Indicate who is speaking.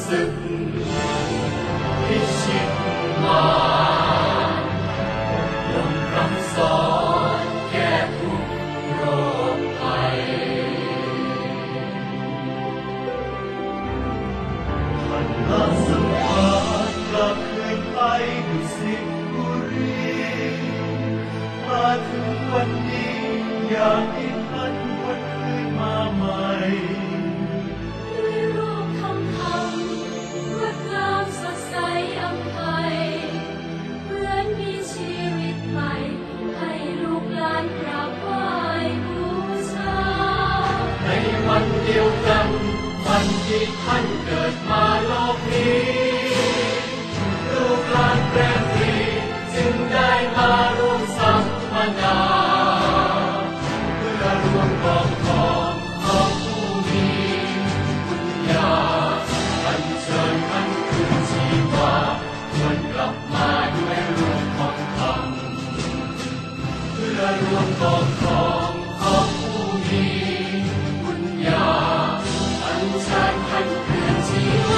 Speaker 1: สึกพิชิตมารลงคำสอนแก้ทุกโรคภัยท่านละสังขารกลับคืนไปดุสิตบุรีมาถึงวันนี้อยากให้ท่านวนคืนมาใหม่
Speaker 2: ด้วยรูปทองคำงดงามสดใสอำไพเหมือนมีชีวิตใหม่ให้ลูกหลานกราบไหว้บูชา
Speaker 1: ในวันเดียวกันวันที่ท่านเกิดมาโลกนี้ลูกหลานแปรปรีจึงได้มาร่วมสัมมนาเพื่อรวมกองทองของผู้มีบุญญาอัญเชิญท่านคืนชีวาชวนกลับมาด้วยรวมทองคำเพื่อรวมกองทองของผู้มีบุญญาอัญเชิญท่านคืนชีวา